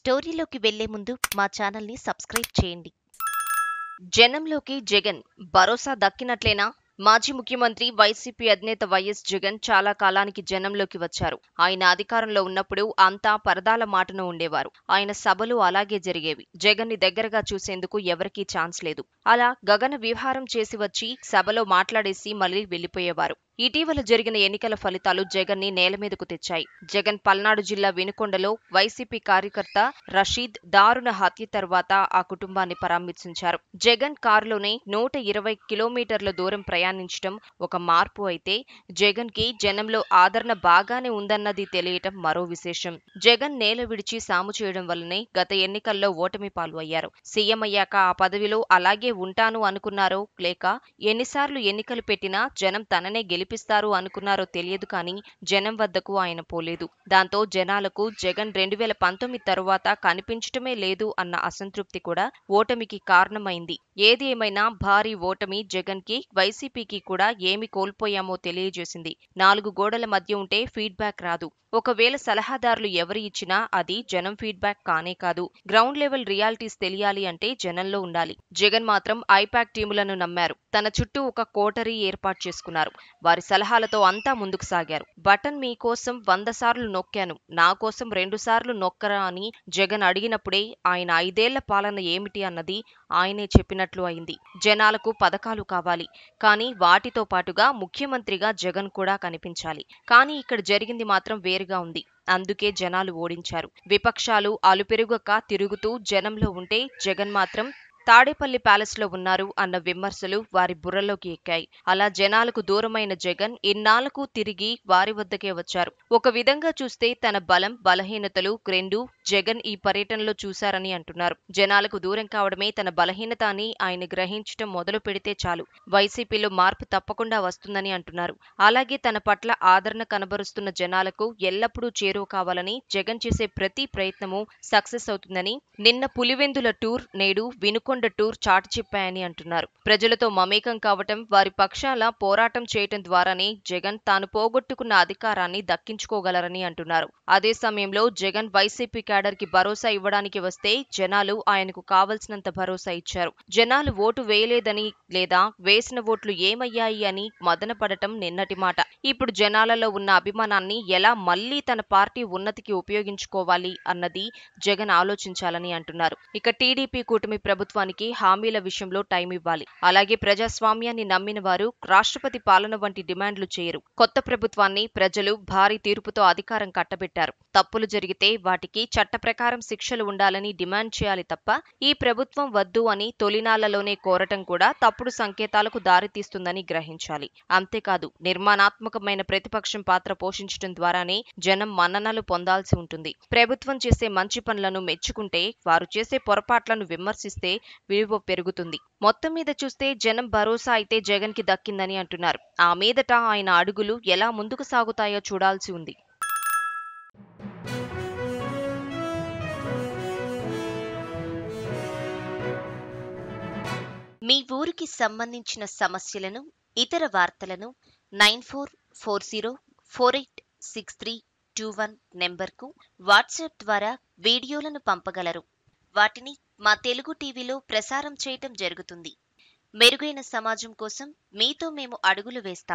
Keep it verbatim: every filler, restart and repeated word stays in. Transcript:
స్టోరీలోకి వెళ్లే ముందు మా ఛానల్ని సబ్స్క్రైబ్ చేయండి. జనంలోకి జగన్ భరోసా దక్కినట్లేనా? మాజీ ముఖ్యమంత్రి వైసీపీ అధినేత వైఎస్ జగన్ చాలా కాలానికి జనంలోకి వచ్చారు. ఆయన అధికారంలో ఉన్నప్పుడు అంతా పరదాల మాటన ఉండేవారు. ఆయన సభలు అలాగే జరిగేవి. జగన్ ని దగ్గరగా చూసేందుకు ఎవరికీ ఛాన్స్ లేదు. అలా గగన విహారం చేసి వచ్చి సభలో మాట్లాడేసి మళ్లీ వెళ్లిపోయేవారు. ఇటీవల జరిగిన ఎన్నికల ఫలితాలు జగన్ ని నేల మీదకు తెచ్చాయి. జగన్ పల్నాడు జిల్లా వినుకొండలో వైసీపీ కార్యకర్త రషీద్ దారుణ హత్య తర్వాత ఆ కుటుంబాన్ని పరామర్శించారు. జగన్ కారులోనే నూట ఇరవై కిలోమీటర్ల దూరం ప్రయాణించడం ఒక మార్పు అయితే, జగన్ కి జనంలో ఆదరణ బాగానే ఉందన్నది తెలియటం మరో విశేషం. జగన్ నేల విడిచి సాము చేయడం వల్లనే గత ఎన్నికల్లో ఓటమి పాలు అయ్యారు. సీఎం అయ్యాక ఆ పదవిలో అలాగే ఉంటాను అనుకున్నారో లేక ఎన్నిసార్లు ఎన్నికలు పెట్టినా జనం తననే గెలిపిస్తారు అనుకున్నారో తెలియదు కానీ జనం వద్దకు ఆయన పోలేదు. దాంతో జనాలకు జగన్ రెండు వేల పంతొమ్మిది తరువాత కనిపించటమే లేదు అన్న అసంతృప్తి కూడా ఓటమికి కారణమైంది. ఏది ఏమైనా భారీ ఓటమి జగన్ కి, వైసీపీకి కూడా ఏమి కోల్పోయామో తెలియజేసింది. నాలుగు గోడల మధ్య ఉంటే ఫీడ్బ్యాక్ రాదు. ఒకవేళ సలహాదారులు ఎవరు ఇచ్చినా అది జనం ఫీడ్బ్యాక్ కానే కాదు. గ్రౌండ్ లెవెల్ రియాలిటీస్ తెలియాలి అంటే జనంలో ఉండాలి. జగన్ మాత్రం ఐపాక్ టీములను నమ్మారు. తన చుట్టూ ఒక కోటరీ ఏర్పాటు చేసుకున్నారు. వారి సలహాలతో అంతా ముందుకు సాగారు. బటన్ మీ కోసం వంద సార్లు నొక్కాను, నా కోసం రెండు సార్లు నొక్కరా అని జగన్ అడిగినప్పుడే ఆయన ఐదేళ్ల పాలన ఏమిటి అన్నది ఆయనే చెప్పినట్లు అయింది. జనాలకు పథకాలు కావాలి, కానీ వాటితో పాటుగా ముఖ్యమంత్రిగా జగన్ కూడా కనిపించాలి. కానీ ఇక్కడ జరిగింది మాత్రం వేరుగా ఉంది. అందుకే జనాలు ఓడించారు. విపక్షాలు అలుపెరుగక తిరుగుతూ జనంలో ఉంటే జగన్ మాత్రం తాడేపల్లి ప్యాలెస్ లో ఉన్నారు అన్న విమర్శలు వారి బుర్రలోకి ఎక్కాయి. అలా జనాలకు దూరమైన జగన్ ఇన్నాళ్లకు తిరిగి వారి వద్దకే వచ్చారు. ఒక విధంగా చూస్తే తన బలం బలహీనతలు రెండూ జగన్ ఈ పర్యటనలో చూశారని అంటున్నారు. జనాలకు దూరం కావడమే తన బలహీనత అని ఆయన గ్రహించడం మొదలు పెడితే చాలు వైసీపీలో మార్పు తప్పకుండా వస్తుందని అంటున్నారు. అలాగే తన పట్ల ఆదరణ కనబరుస్తున్న జనాలకు ఎల్లప్పుడూ చేరువ కావాలని జగన్ చేసే ప్రతి ప్రయత్నము సక్సెస్ అవుతుందని నిన్న పులివెందుల టూర్, నేడు వినుకొండ టూర్ చాటి చెప్పాయని అంటున్నారు. ప్రజలతో మమేకం కావటం, వారి పక్షాల పోరాటం చేయటం ద్వారానే జగన్ తాను పోగొట్టుకున్న అధికారాన్ని దక్కించుకోగలరని అంటున్నారు. అదే సమయంలో జగన్ వైసీపీ క్యాడర్ కి భరోసా ఇవ్వడానికి వస్తే జనాలు ఆయనకు కావలసినంత భరోసా ఇచ్చారు. జనాలు ఓటు వేయలేదని లేదా వేసిన ఓట్లు ఏమయ్యాయి అని మదన పడటం నిన్నటి మాట. ఇప్పుడు జనాలలో ఉన్న అభిమానాన్ని ఎలా మళ్లీ తన పార్టీ ఉన్నతికి ఉపయోగించుకోవాలి అన్నది జగన్ ఆలోచించాలని అంటున్నారు. ఇక టీడీపీ కూటమి ప్రభుత్వానికి హామీల విషయంలో టైం ఇవ్వాలి. అలాగే ప్రజాస్వామ్యాన్ని నమ్మిన వారు రాష్ట్రపతి పాలన వంటి డిమాండ్లు చేయరు. కొత్త ప్రభుత్వాన్ని ప్రజలు భారీ తీర్పుతో అధికారం కట్టబెట్టారు. తప్పులు జరిగితే వాటికి చట్ట ప్రకారం శిక్షలు ఉండాలని డిమాండ్ చేయాలి తప్ప ఈ ప్రభుత్వం వద్దు అని తొలినాళ్లలోనే కోరటం కూడా తప్పుడు సంకేతాలకు దారితీస్తుందని గ్రహించాలి. అంతేకాదు నిర్మాణాత్మకమైన ప్రతిపక్షం పాత్ర పోషించడం ద్వారానే జనం మన్ననలు పొందాల్సి ఉంటుంది. ప్రభుత్వం చేసే మంచి పనులను మెచ్చుకుంటే, వారు చేసే పొరపాట్లను విమర్శిస్తే విలువ పెరుగుతుంది. మొత్తం మీద చూస్తే జనం భరోసా అయితే జగన్ కి దక్కిందని అంటున్నారు. ఆ మీదట ఆయన అడుగులు ఎలా ముందుకు సాగుతాయో చూడాల్సి ఉంది. మీ ఊరికి సంబంధించిన సమస్యలను, ఇతర వార్తలను nine four four zero four eight six three two one నెంబర్కు వాట్సాప్ ద్వారా వీడియోలను పంపగలరు. వాటిని మా తెలుగు టీవీలో ప్రసారం చేయటం జరుగుతుంది. మెరుగైన సమాజం కోసం మీతో మేము అడుగులు వేస్తాం.